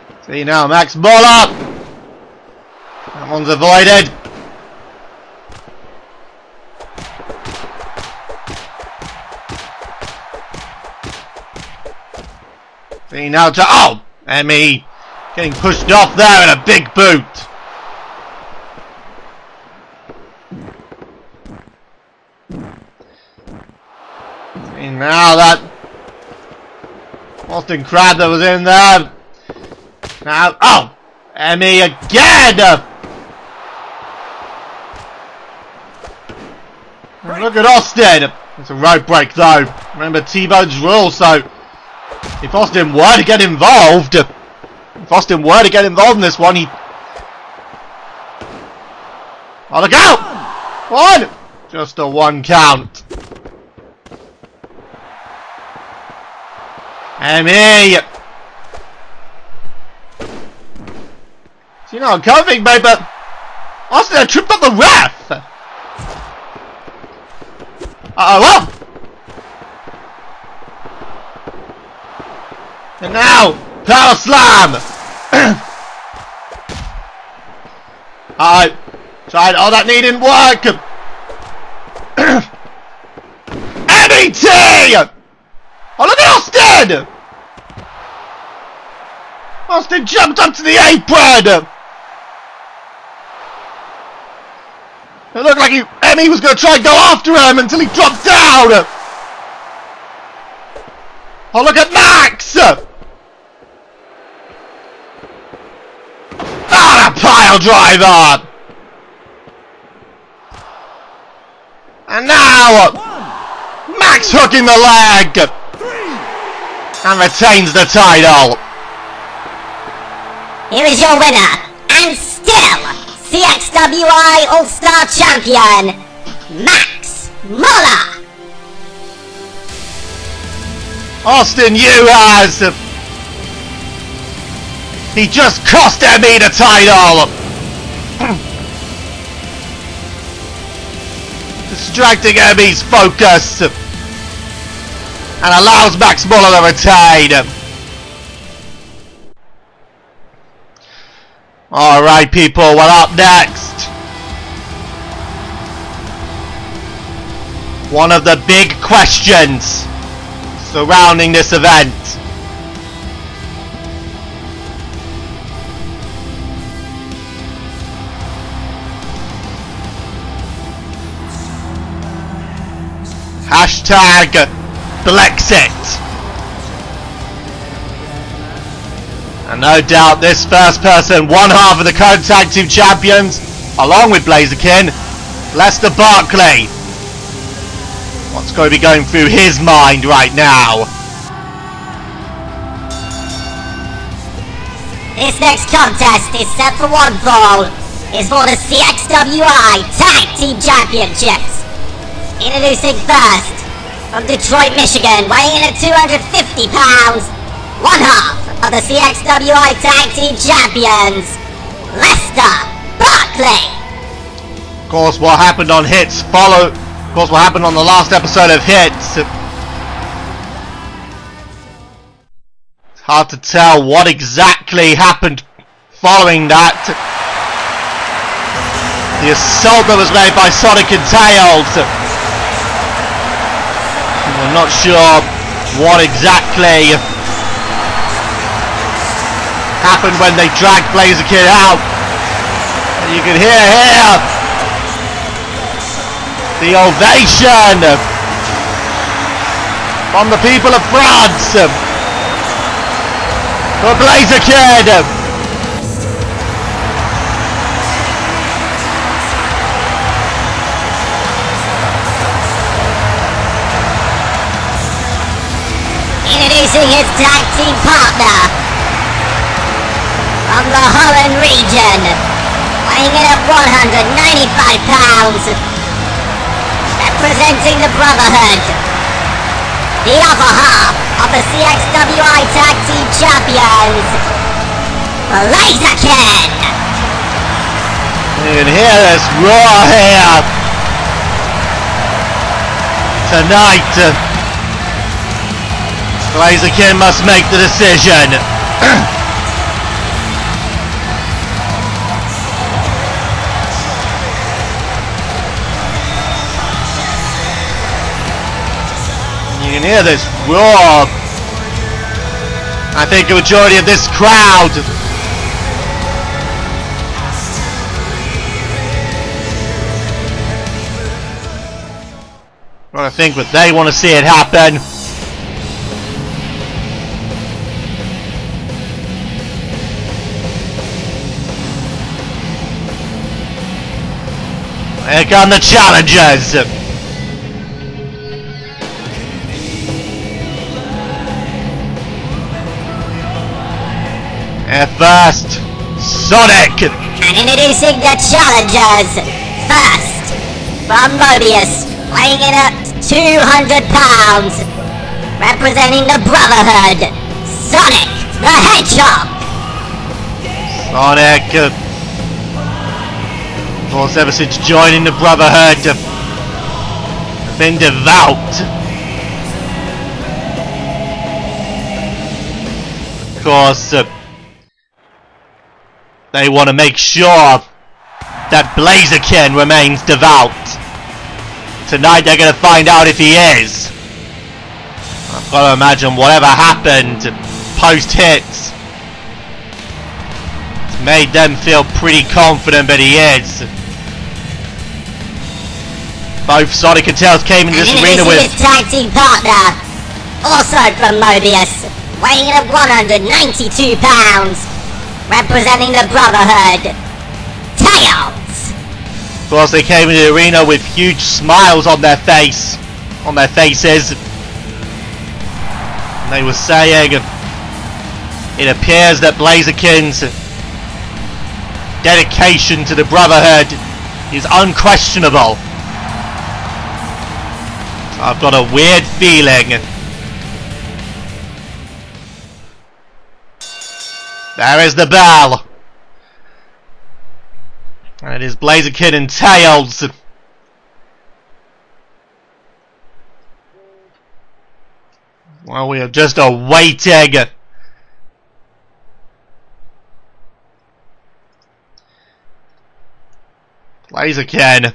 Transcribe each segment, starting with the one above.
See now, Max Muller. That one's avoided. See now to Emmy getting pushed off there in a big boot. See now that Austin Crab that was in there. Now, Emmy again! Look at Austin! It's a rope break though. Remember T-Bone's rule, so if Austin were to get involved, in this one, he... Oh, look out! One! Just a one count. Emmy! So, you know, I'm coming, mate, but Austin tripped up the ref! Uh-oh, and now, power slam! Alright, tried, that knee didn't work! MET! Oh, look at Austin! Austin jumped up to the apron! It looked like Emmy was going to try and go after him until he dropped down! Oh, look at Max! Ah, the pile driver! And now, Max hooking the leg! And retains the title. Here is your winner, and still CXWI All-Star Champion, Max Muller. Austin has. He just cost Emmy the title. Distracting Emmy's focus. And allows Max Muller to retain. Alright people, well, up next, one of the big questions surrounding this event. Hashtag Blexit. And no doubt this first person, one half of the current tag team champions, along with Blazerkin, Lester Barkley. What's going to be going through his mind right now? This next contest is set for one fall. Is for the CXWI Tag Team Championships. Introducing first, from Detroit, Michigan, weighing in at 250 pounds, one half of the CXWI Tag Team Champions, Lester Barkley. Of course, what happened on Hits followed. Of course, what happened on the last episode of Hits. It's hard to tell what exactly happened following that. The assault that was made by Sonic and Tails. We're not sure what exactly happened when they dragged Blazerkin out. And you can hear here the ovation from the people of France for Blazerkin. Introducing his tag team partner from the Holland region, weighing in at 195 pounds, representing the Brotherhood, the other half of the CXWI Tag Team Champions, Blazerkin. You can hear this roar here tonight. Blazerkin must make the decision. hear this roar. I think a majority of this crowd I think that they want to see it happen. Here come the challengers. At first, Sonic. And introducing the challengers. First, from Mobius, weighing in at 200 pounds, representing the Brotherhood, Sonic the Hedgehog. Sonic, of course, ever since joining the Brotherhood, has been devout. Of course, they want to make sure that Blaziken remains devout. Tonight they're going to find out if he is. I've got to imagine whatever happened post-hits made them feel pretty confident that he is. Both Sonic and Tails came into this arena with his tag team partner, also from Mobius, weighing in at 192 pounds, representing the Brotherhood, Tails. Of course, they came into the arena with huge smiles on their faces. And they were saying it appears that Blaziken's dedication to the Brotherhood is unquestionable. I've got a weird feeling. There is the bell. And it is Blaziken and Tails. Well, we are just awaiting Blaziken.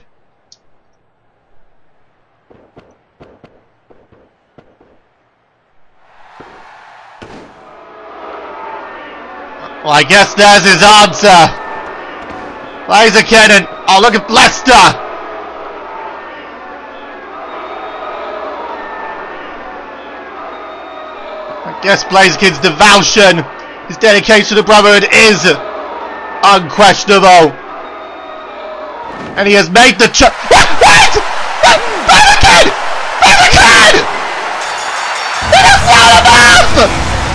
Well, I guess there's his answer. Blaziken and oh, look at Lester. I guess Blaziken's devotion, his dedication to the Brotherhood is unquestionable. And he has made the Wait! Blaziken! Blaziken! It is not enough!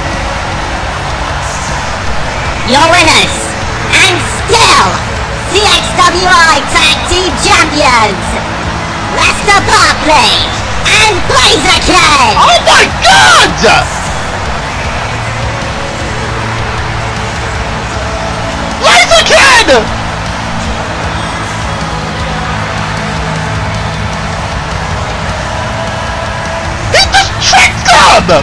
Your winners, and still CXWI Tag Team Champions, Lester Barkley and Blaziken! Oh my god! Blaziken! He just tricked them!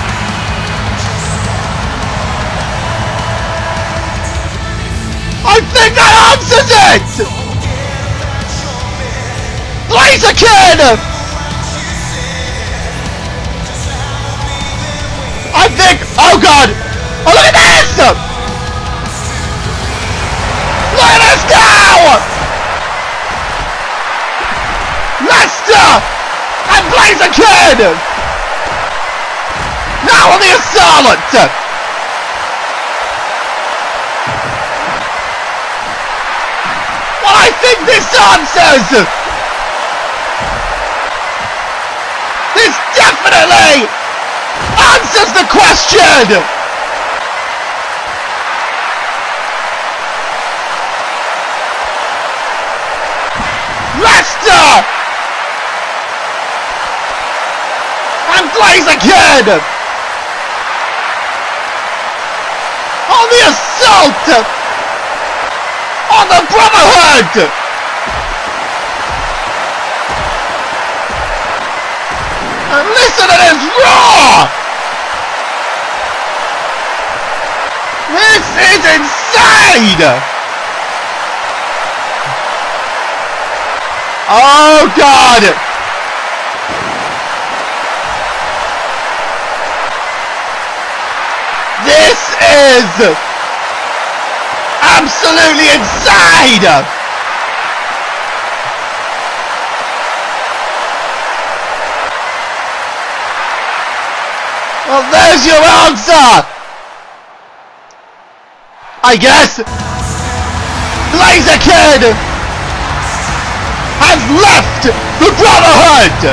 I think that answers it! Blaziken! I think... Oh god! Oh, look at this! Look at this now! Lester and Blaziken! Now on the assault! I think this answers! This definitely answers the question! Lester! And Blaziken! On the assault! On the Brotherhood! And listen to this roar! This is insane! Oh god! is absolutely insane! Well, there's your answer! I guess Laser Kid has left the Brotherhood!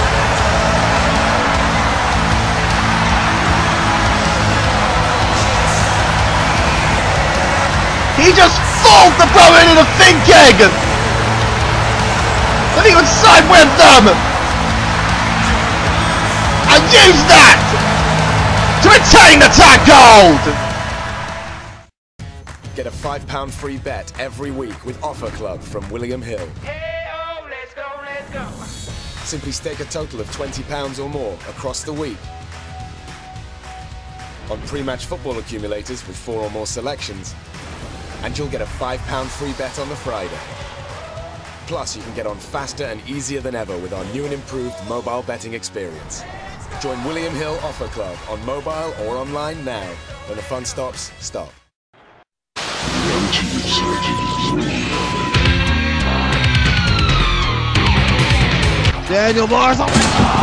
He just fooled the Brotherhood into thinking that he would side with them and use that to retain the tag gold! Get a £5 free bet every week with Offer Club from William Hill. Hey-oh, let's go, let's go. Simply stake a total of £20 or more across the week on pre-match football accumulators with 4 or more selections, and you'll get a £5 free bet on the Friday. Plus, you can get on faster and easier than ever with our new and improved mobile betting experience. Join William Hill Offer Club on mobile or online now. When the fun stops, stop. Daniel Mars. Right,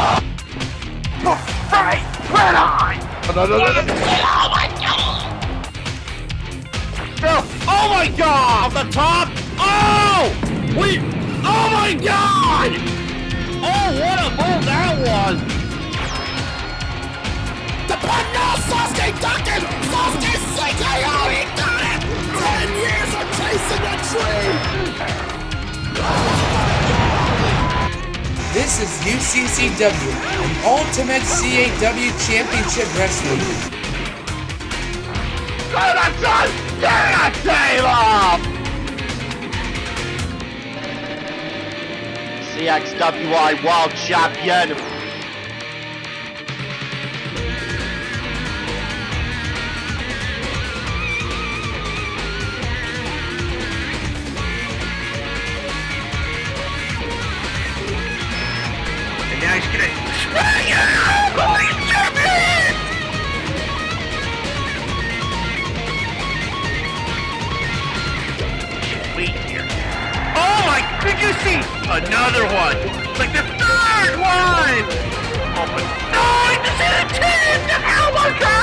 right on. No. Oh my God! Off the top. Oh! Wait! Oh my God! Oh, what a move that was! The button now, Sasuke ducking! Sasuke sinking! Oh, he got it! 10 years of chasing the dream! This is UCCW, the Ultimate CAW Championship Wrestling. Get a tail off! CXWI World Champion. Now he's gonna spring it out! Holy champion! Wait here. Oh my, did you see? Another one! Like the third one! Oh my, no, I just hit a 10! Oh my God!